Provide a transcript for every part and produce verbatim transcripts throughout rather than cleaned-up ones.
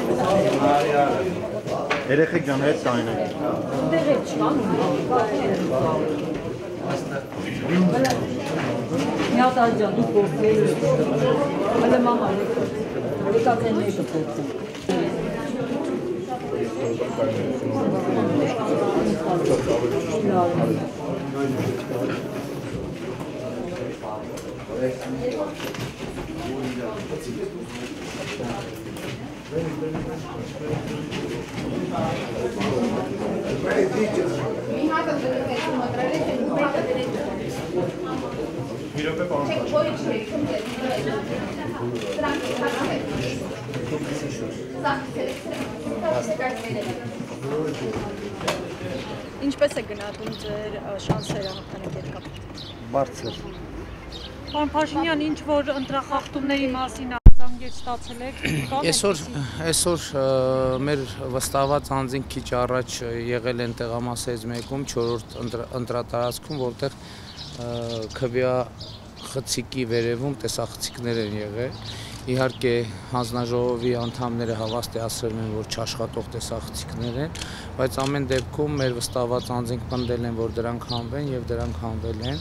Երեխեք ջան հետ տայնեք։ Տեղեր չկան։ Միատար ջան, դու փոխել ես։ Հələ մամա եկած են մեկը փոխել։ Ինչպես է գնահատում ձեր շանսերը հաղթանակի հետ կապված։ Բարձր։ Պարոն Փաշինյան, ինչ որ ընտրախախտումների մասին արձանգեր ստացել եք։ Այսօր այսօր մեր վստահված անձինք քիչ առաջ եղել են տեղամասերից մեկում չորրորդ ընտրատարածքում, որտեղ քվյա խցիկի վերևում տեսախցիկներ են եղել։ Իհարկե հանձնաժողովի անդամները հավաստիացրել են, որ չաշխատող տեսախցիկներ են, բայց ամեն դեպքում մեր վստահված անձինք պնդել են, որ դրանք հանվեն եւ դրանք հանվել են։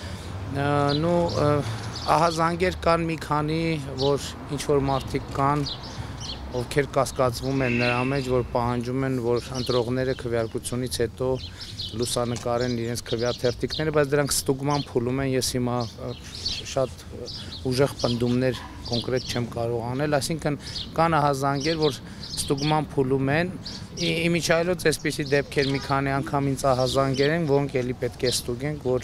Նու ահազանգեր կան մի քանի, որ ինչ որ մարդիկ կան, ովքեր կասկածվում են նրա մեջ, որ պահանջում են, որ ընտրողները քվեարկությունից հետո լուսանկարեն իրենց քվեաթերթիկները, բայց դրանք ստուգման փուլում են, ես հիմա շատ ուժեղ պնդումներ կոնկրետ չեմ կարող անել, այսինքն կան ահազանգեր, որ ստուգման փուլում են, իմիջայլոց այսպիսի դեպքեր մի քանի անգամ ինձ ահազանգեր են, որոնք էլի պետք է ստուգենք, որ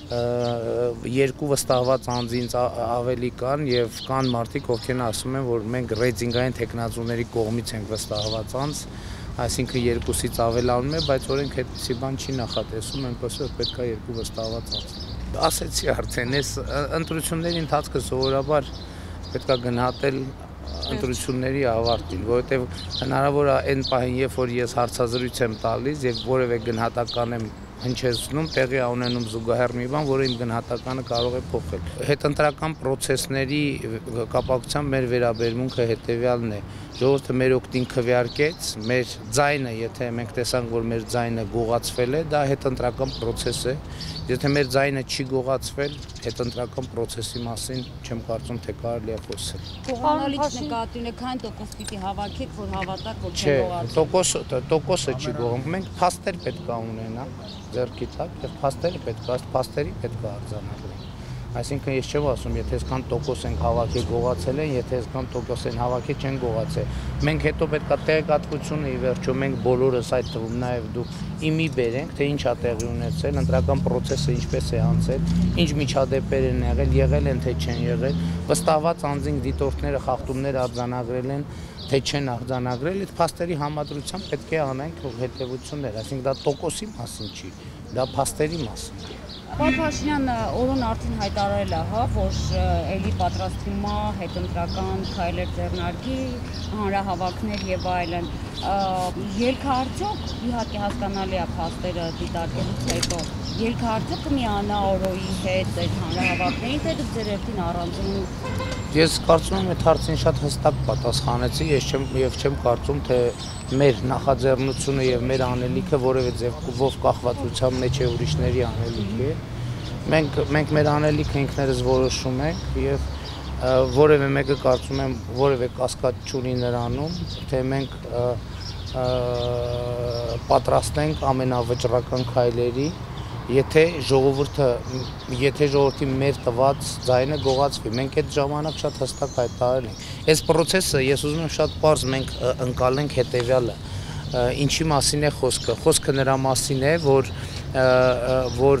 երկու վստահված անձինց ավելի կան եւ կան մարդիկ, ովքեր ասում են, որ մենք ռեյտինգային տեխնազուների կողմից ենք վստահված անձ, այսինքն երկուսից ավելանում է, բայց օրենք այդպիսի բան չի նախատեսում, այնպես որ պետք է երկու վստահված անձ։ Ասեցի արդեն, այս ընտրությունների ընթացքը սովորաբար պետք է գնահատել ընտրությունների ավարտին, որովհետև հնարավոր է այն պահին, երբ որ ես հարցազրույց եմ տալիս եւ որևէ գնահատական եմ հնչեցնում, տեղի ունենում զուգահեռ մի բան, որը իմ գնահատականը կարող է փոխել։ Հետընտրական process-ների կապակցությամբ մեր վերաբերմունքը հետեւյալն է. ժողովուրդը մեր օգտին քվեարկեց, մեր ձայնը, եթե մենք տեսանք, որ մեր ձայնը գողացվել է, դա հետընտրական process է։ Եթե մեր ձայնը չի գողացվել, հետընտրական process-ի մասին չեմ կարծում, թե կարելի է խոսել։ Գողանալիք նկատի ունեք, քան տոկոս պիտի հավաքեք, որ հավատաք, որ չէ գողացել։ Տոկոսը չի գողում, մենք փաստեր պետք է ունենանք ձեռքի տակ եւ փաստերը պետք է, ըստ փաստերի պետք է արձանագրենք։ Այսինքն ես չեմ ասում, եթե այսքան տոկոս ենք հավաքել գողացել են, եթե այսքան տոկոս են հավաքել չեն գողացել։ Մենք հետո պետք է տեղեկատվությունը ի վերջո մենք բոլորս այդ թվում նաեւ դուք իմի բերենք, թե ինչ է տեղի ունեցել, ընտրական process-ը ինչպես է անցել, ինչ միջադեպեր են եղել, եղել են թե չեն եղել, վստահված անձինք դիտորդները խախտումներ արձանագրել են, թե չեն արձանագրել, այդ փաստերի համադրությամբ պետք է անենք հետևություններ, այսինքն դա տոկոսի մասին չի, դա փաստերի մասին է։ Պարոն Փաշինյան, օրոն արդեն հայտարարել է, հա, որ էլի պատրաստվում է հետընտրական քայլեր ձեռնարկի, հանրահավաքներ եւ այլն։ Ելքը արդյոք իհարկե հասկանալի է փաստերը դիտարկելուց հետո, ելքը արդյոք կմիանա օրոյի հետ այդ հանրահավաքներին, թե դուք ձեր երթին առանձին։ Ես կարծում եմ այդ հարցին շատ հստակ պատասխանեցի, ես չեմ եւ չեմ կարծում, թե մեր նախաձեռնությունը եւ մեր անելիքը որևէ ձևով կախվածության մեջ է ուրիշների անելիքի։ Մենք մենք մեր անելիքը ինքներս որոշում ենք եւ որևէ մեկը կարծում եմ որևէ կասկած չունի նրանում, թե մենք պատրաստ ենք ամենավճռական քայլերի, եթե ժողովուրդը, եթե ժողովրդի մեր տված ձայնը գողացվի, մենք այդ ժամանակ շատ հստակ հայտարարել ենք։ Այս process-ը ես ուզում եմ շատ պարզ մենք ընկալենք հետեւյալը, ինչի մասին է խոսքը։ Խոսքը նրա մասին է, որ որ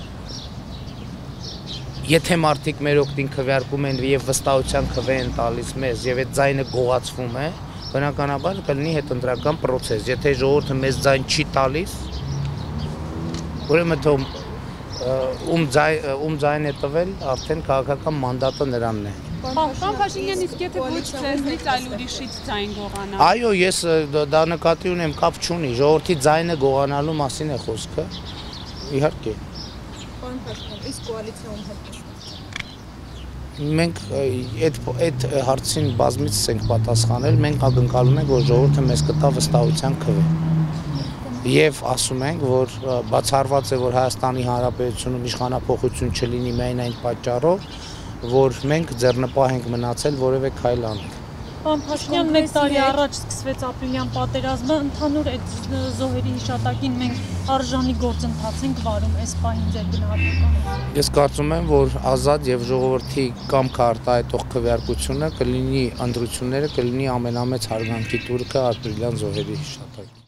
եթե մարդիկ մեր օգտին քվեարկում են եւ վստահության քվե են տալիս մեզ եւ այդ ձայնը գողացվում է, բնականաբար կլինի հետընտրական process։ Եթե ժողովուրդը մեզ ձայն չի տալիս, ուրեմն թող ում ձայն է տվել, արդեն քաղաքական մանդատը նրանն է։ Պարոն Փաշինյան, իսկ եթե ոչ ձեզնից, այլ ուրիշից ձայն գողանա։ Այո, ես դա նկատի ունեմ, կապ չունի, ժողովրդի ձայնը գողանալու մասին է խոսքը։ Իհարկե։ Պարոն Փաշինյան, իսկ կոալիցիայում հետ մենք այդ այդ հարցին բազմից ենք պատասխանել, մենք ակնկալում ենք, որ ժողովուրդը մեզ կտա վստահության քվե։ Եվ ասում ենք, որ բացառված է, որ Հայաստանի Հանրապետությունում իշխանափոխություն չլինի միայն այն պատճառով, որ մենք ձեռնպահ ենք մնացել որևէ քայլ անենք։ Պարոն Փաշինյան, մեկ տարի առաջ սկսվեց ապրիլյան պատերազմը, ընդհանուր այդ զոհերի հիշատակին մենք արժանի գործընթաց ենք վարում այս պահին ձեր գնահատականը։ Ես կարծում եմ, որ ազատ եւ ժողովրդի կամքը արտահայտող քվեարկությունը կլինի ընտրությունները, կլինի ամենամեծ հարգանքի տուրքը ապրիլյան զոհերի հիշատակին։